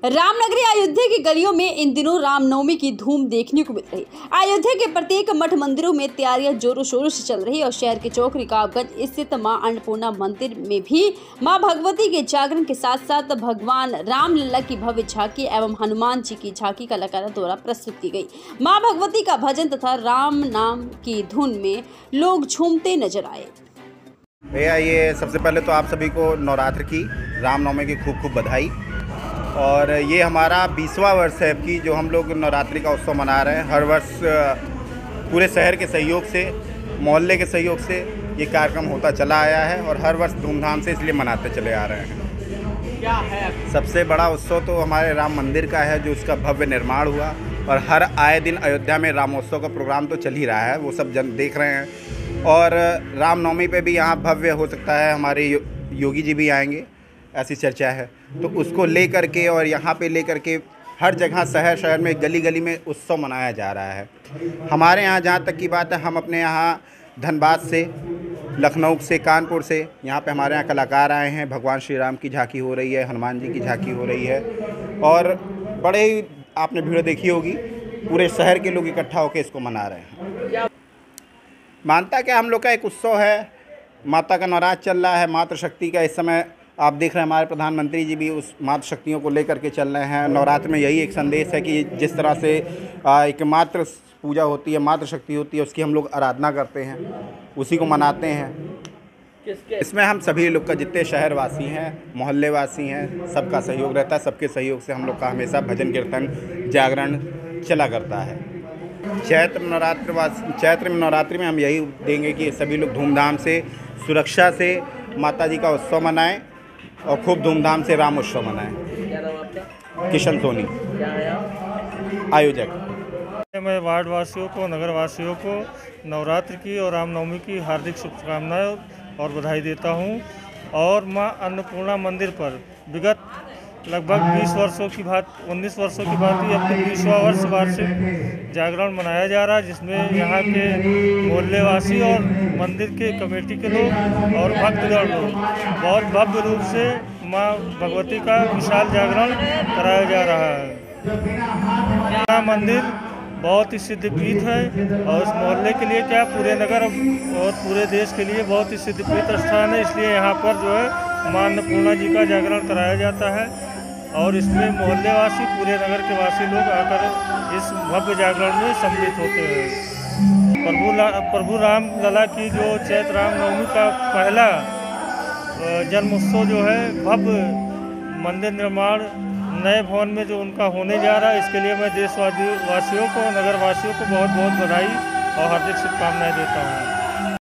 रामनगरी अयोध्या की गलियों में इन दिनों रामनवमी की धूम देखने को मिल रही। अयोध्या के प्रत्येक मठ मंदिरों में तैयारियां जोरों शोरों से चल रही है और शहर के चौक रिकाबगंज स्थित मां अन्नपूर्णा मंदिर में भी मां भगवती के जागरण के साथ साथ भगवान रामलला की भव्य झांकी एवं हनुमान जी की झांकी कलाकारों द्वारा प्रस्तुत की गई। मां भगवती का भजन तथा राम नाम की धुन में लोग झूमते नजर आए। भैया, ये सबसे पहले तो आप सभी को नवरात्र की रामनवमी की खूब खूब बधाई। और ये हमारा 20वां वर्ष है कि जो हम लोग नवरात्रि का उत्सव मना रहे हैं। हर वर्ष पूरे शहर के सहयोग से, मोहल्ले के सहयोग से ये कार्यक्रम होता चला आया है और हर वर्ष धूमधाम से इसलिए मनाते चले आ रहे हैं। क्या है सबसे बड़ा उत्सव तो हमारे राम मंदिर का है, जो उसका भव्य निर्माण हुआ और हर आए दिन अयोध्या में रामोत्सव का प्रोग्राम तो चल ही रहा है, वो सब जन देख रहे हैं। और रामनवमी पे भी यहाँ भव्य हो सकता है, हमारे योगी जी भी आएंगे, ऐसी चर्चा है। तो उसको लेकर के और यहाँ पे लेकर के हर जगह शहर शहर में गली गली में उत्सव मनाया जा रहा है। हमारे यहाँ जहाँ तक की बात है, हम अपने यहाँ धनबाद से, लखनऊ से, कानपुर से यहाँ पे हमारे यहाँ कलाकार आए हैं। भगवान श्री राम की झांकी हो रही है, हनुमान जी की झांकी हो रही है और बड़े ही आपने भीड़ देखी होगी, पूरे शहर के लोग इकट्ठा होकर इसको मना रहे हैं। मानता क्या हम लोग का एक उत्सव है, माता का नवरात्र चल रहा है, मातृशक्ति का। इस समय आप देख रहे हैं हमारे प्रधानमंत्री जी भी उस मातृशक्तियों को लेकर के चल रहे हैं। नवरात्र में यही एक संदेश है कि जिस तरह से एक मातृ पूजा होती है, मातृशक्ति होती है, उसकी हम लोग आराधना करते हैं, उसी को मनाते हैं। इसमें हम सभी लोग का, जितने शहरवासी हैं, मोहल्ले वासी हैं, सबका सहयोग रहता है। सबके सहयोग से हम लोग का हमेशा भजन कीर्तन जागरण चला करता है। चैत्र नवरात्रि में हम यही देंगे कि सभी लोग धूमधाम से, सुरक्षा से माता जी का उत्सव मनाएं और खूब धूमधाम से राम उत्सव मनाएं। क्या नाम आपका? किशन सोनी, क्या है आप? आयोजक। मैं वार्ड वासियों को, नगर वासियों को नवरात्र की और रामनवमी की हार्दिक शुभकामनाएं और बधाई देता हूं। और मां अन्नपूर्णा मंदिर पर विगत लगभग 19 वर्षों की बात ही अब तक 20वां वर्ष वार्षिक जागरण मनाया जा रहा है, जिसमें यहाँ के मोहल्ले वासी और मंदिर के कमेटी के लोग और भक्तगण लोग बहुत भव्य रूप से मां भगवती का विशाल जागरण कराया जा रहा है। मंदिर बहुत ही सिद्धपीठ है और इस मोहल्ले के लिए क्या, पूरे नगर और पूरे देश के लिए बहुत ही सिद्धपीठ स्थान है। इसलिए यहाँ पर जो है मां अन्नपूर्णा जी का जागरण कराया जाता है और इसमें मोहल्ले वासी, पूरे नगर के वासी लोग आकर इस भव्य जागरण में सम्मिलित होते हैं। प्रभु राम लला की जो चैत्र रामनवमी का पहला जन्मोत्सव जो है, भव्य मंदिर निर्माण नए भवन में जो उनका होने जा रहा है, इसके लिए मैं देशवासियों को, नगर वासियों को बहुत बहुत बधाई और हार्दिक शुभकामनाएं देता हूँ।